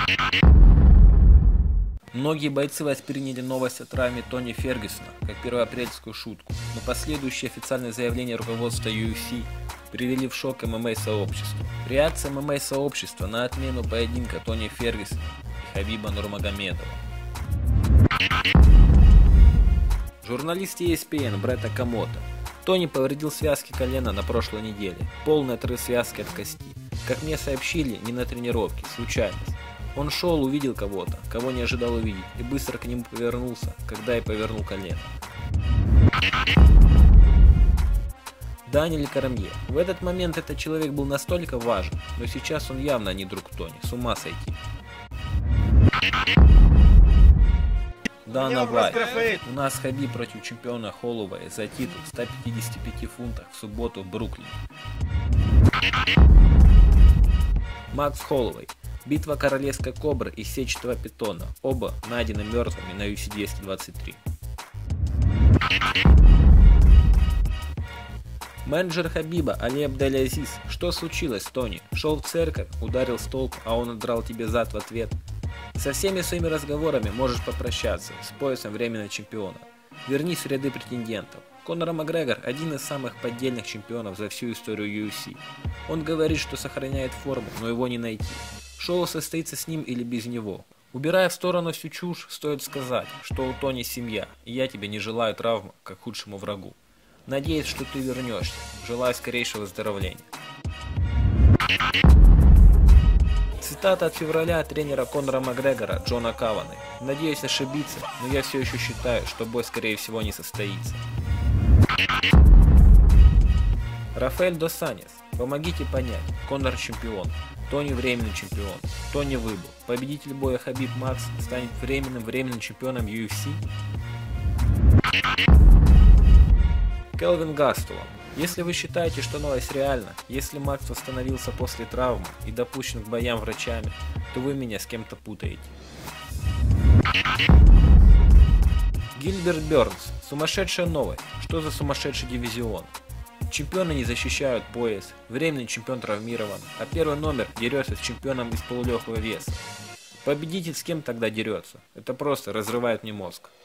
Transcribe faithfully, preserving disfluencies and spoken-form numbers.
Многие бойцы восприняли новость о травме Тони Фергюсона как первоапрельскую шутку, но последующие официальные заявления руководства ю эф си привели в шок эм эм а-сообщество. Реакция эм эм а-сообщества на отмену поединка Тони Фергюсона и Хабиба Нурмагомедова. Журналист и эс пи эн Брэд Окамото. Тони повредил связки колена на прошлой неделе, полный отрыв связки от кости. Как мне сообщили, не на тренировке, случайность. Он шел, увидел кого-то, кого не ожидал увидеть, и быстро к нему повернулся, когда и повернул колено. Даниэль Коромье. В этот момент этот человек был настолько важен, но сейчас он явно не друг Тони, с ума сойти. Дана Вайт. У нас Хабиб против чемпиона Холлоуэя за титул в ста пятидесяти пяти фунтах в субботу в Бруклине. Макс Холлоуэй. Битва королевской кобры и сетчатого питона. Оба найдены мертвыми на ю эф си двести двадцать три. Менеджер Хабиба Али Абдель-Азиз. Что случилось, Тони? Шел в церковь, ударил столб, а он отдрал тебе зад в ответ. Со всеми своими разговорами можешь попрощаться с поясом временного чемпиона. Вернись в ряды претендентов. Конор Макгрегор – один из самых поддельных чемпионов за всю историю ю эф си. Он говорит, что сохраняет форму, но его не найти. Шоу состоится с ним или без него. Убирая в сторону всю чушь, стоит сказать, что у Тони семья, и я тебе не желаю травмы, как худшему врагу. Надеюсь, что ты вернешься. Желаю скорейшего выздоровления. Цитата от февраля тренера Конора Макгрегора Джона Каваны. Надеюсь ошибиться, но я все еще считаю, что бой скорее всего не состоится. Рафаэль дос Аньос. Помогите понять. Конор чемпион. Тони временный чемпион. Тони выбыл. Победитель боя Хабиб Макс станет временным временным чемпионом ю эф си. Келвин Гастеллан. Если вы считаете, что новость реальна, если Макс восстановился после травмы и допущен к боям врачами, то вы меня с кем-то путаете. Гильберт Бернс. Сумасшедшая новость. Что за сумасшедший дивизион? Чемпионы не защищают пояс, временный чемпион травмирован, а первый номер дерется с чемпионом из полулегкого веса. Победитель с кем тогда дерется? Это просто разрывает мне мозг.